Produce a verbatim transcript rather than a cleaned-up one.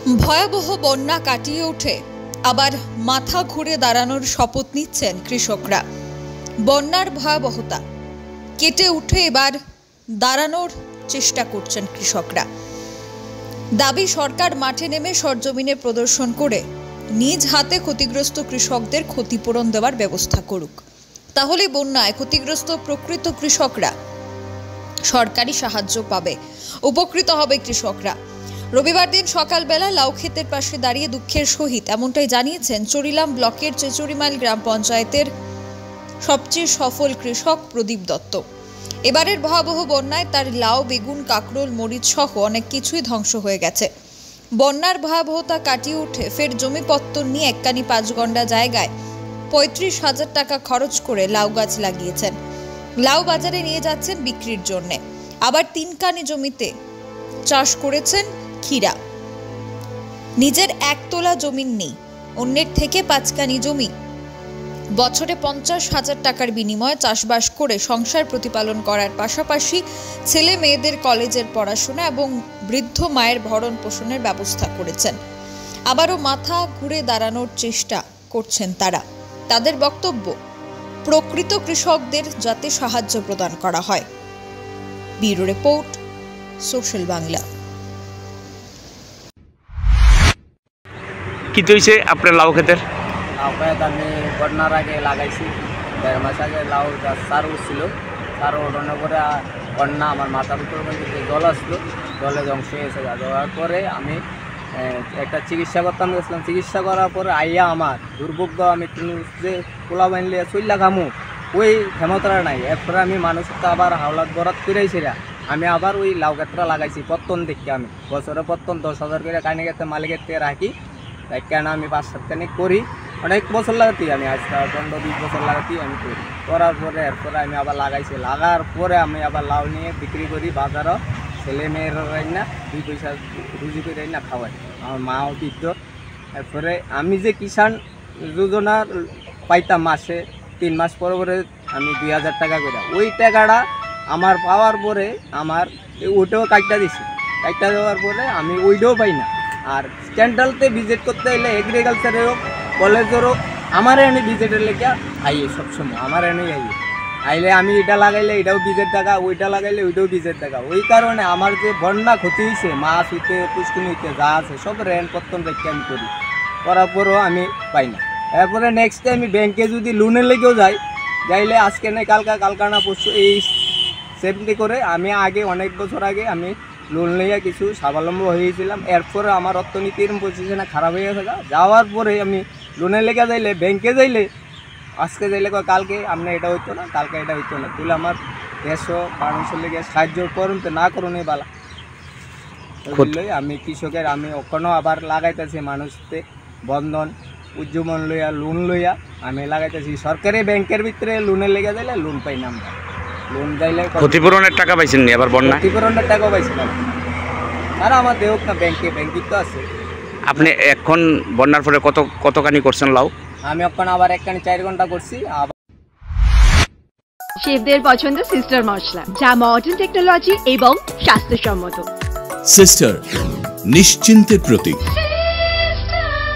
ভয়াবহ বন্যা কাটিয়ে উঠে আবার মাথা ঘুরে দাঁড়ানোর শপথ নিচ্ছেন কৃষকরা। বন্যার ভয়াবহতা কেটে উঠে এবার দাঁড়ানোর চেষ্টা করছেন কৃষকরা। দাবি সরকার মাঠে নেমে সরজমিনে প্রদর্শন করে নিজ হাতে ক্ষতিগ্রস্ত কৃষকদের ক্ষতিপূরণ দেওয়ার ব্যবস্থা করুক। তাহলে বন্যায় ক্ষতিগ্রস্ত প্রকৃত কৃষকরা সরকারি সাহায্য পাবে, উপকৃত হবে কৃষকরা। রবিবার দিন সকালবেলা লাউ ক্ষেতের পাশে দাঁড়িয়ে দুঃখের সহিত এমনটাই জানিয়েছেন চরিলাম ব্লকের চেচুরিমাইল গ্রাম পঞ্চায়েতের সবচেয়ে সফল কৃষক প্রদীপ দত্ত। এবারের ভয়াবহ বন্যায় তার লাউ, বেগুন, কাকরোল, মরিচ সহ অনেক কিছুই ধ্বংস হয়ে গেছে। বন্যার ভয়াবহতা কাটিয়ে উঠে ফের জমিপত্তর নিয়ে এককানি পাঁচ গন্ডা জায়গায় পঁয়ত্রিশ হাজার টাকা খরচ করে লাউ গাছ লাগিয়েছেন। লাউ বাজারে নিয়ে যাচ্ছেন বিক্রির জন্য। আবার তিনকানি জমিতে চাষ করেছেন ক্ষীরা। নিজের একতলা জমি নেই, অন্যের থেকে পাঁচকানি জমি। বছরে পঞ্চাশ হাজার টাকার বিনিময়ে চাষবাস করে সংসার প্রতিপালন করার পাশাপাশি ছেলে মেয়েদের কলেজের পড়াশোনা এবং বৃদ্ধ মায়ের ভরণ পোষণের ব্যবস্থা করেছেন। আবারও মাথা ঘুরে দাঁড়ানোর চেষ্টা করছেন তারা। তাদের বক্তব্য, প্রকৃত কৃষকদের যাতে সাহায্য প্রদান করা হয়। Bureau report, social Bangla. কি হয়েছে আপনার লাউ ক্ষেতের? লাউ ক্ষেত আমি বন্যার আগে লাগাইছি, দেড় মাস আগে লাউ সার উঠছিল। সার ওঠানোর পরে বন্যা আমার মাথার উপর জল আসলো, জলে ধ্বংস হয়েছে। যাওয়ার পরে আমি একটা চিকিৎসা করতাম গেছিলাম। চিকিৎসা করার পরে আইয়া আমার দুর্ভোগ্য, আমি যে পোলা বানলে চল্লা খামু ওই ক্ষমতা নাই। এরপরে আমি মানুষের তো আবার হাওলাত বরাত করেছি, আমি আবার ওই লাউ ক্ষেতটা লাগাইছি পত্তন দেখি। আমি বছরে পত্তন দশ হাজার করে কানে গেতে মালিকের থেকে রাখি, তাই কেন আমি পাঁচ সাতখানি করি। অনেক বছর লাগাতি আমি আজ পনেরো বিশ বছর লাগাতি আমি করি। করার পরে এরপরে আমি আবার লাগাইছি। লাগার পরে আমি আবার লাউ নিয়ে বিক্রি করি বাজারও। ছেলে মেয়েরা রান্না দুই পয়সা রুজি করে রান্না খাওয়াই, আমার মাও বৃদ্ধ। এরপরে আমি যে কিষাণ যোজনার পাইতাম মাসে তিন মাস পরে পরে আমি দুই হাজার টাকা করে, ওই টাকাটা আমার পাওয়ার পরে আমার ওইটাও কাটটা দিছি। কাটটা দেওয়ার পরে আমি ওইটাও পাই না। আর সেন্ট্রালতে ভিজিট করতে এলে এগ্রিকালচারে হোক কলেজের হোক আমার এনে ভিজিটের লেগে আইয়ে সবসময় আমার এনেই আইয়ে আইলে আমি এটা লাগাইলে এটাও বীজের টাকা, ওইটা লাগাইলে ওইটাও বীজের টাকা। ওই কারণে আমার যে বন্যা ক্ষতি হয়েছে, মাছ হইতে পুষ্কুনি হইতে যা আছে সব রেন পত্তন রেখে আমি করি, করার পরেও আমি পাই না। এরপরে নেক্সট টাইম আমি ব্যাংকে যদি লোনের লেগেও যাই, যাইলে আজকে নেই কালকা কালকা না পরশু এই সেফটি করে আমি আগে অনেক বছর আগে আমি লোন নিয়ে কিছু স্বাবলম্বী হয়েছিলাম। এরপরে আমার অর্থনীতির পজিশনে খারাপ হয়ে গেছে। যাওয়ার পরে আমি লোনে লেগে যাইলে ব্যাংকে যাইলে আজকে যাইলে কালকে আপনি এটা হইতো না, কালকে এটা হইতো না, তুলে আমার দেশও মানুষের লেগে সাহায্য করুন তো না করুন এই বালা বুঝলই। আমি কৃষকের আমি ওখানেও আবার লাগাইতেছি মানুষতে বন্ধন উজ্জীবন লইয়া লোন লইয়া আমি লাগাইতেছি। সরকারি ব্যাংকের ভিতরে লোনের লেগে যাইলে লোন পাই না আমরা। লোন যাইলে ক্ষতিপূরণের টাকা পাইছেন নি? আবার বন্যা ক্ষতিপূরণের টাকাও পাইছিলাম। আর আমার দেহ না ব্যাংকে ব্যাংকিং তো আছে। আপনি এখন বন্যার পরে কত কতখানি করছেন লাউ? আমি এখন আবার একখানি চার ঘন্টা করছি। আবার শেফদের পছন্দ সিস্টার মশলা, যা মডার্ন টেকনোলজি এবং স্বাস্থ্যসম্মত। সিস্টার নিশ্চিন্তের প্রতীক।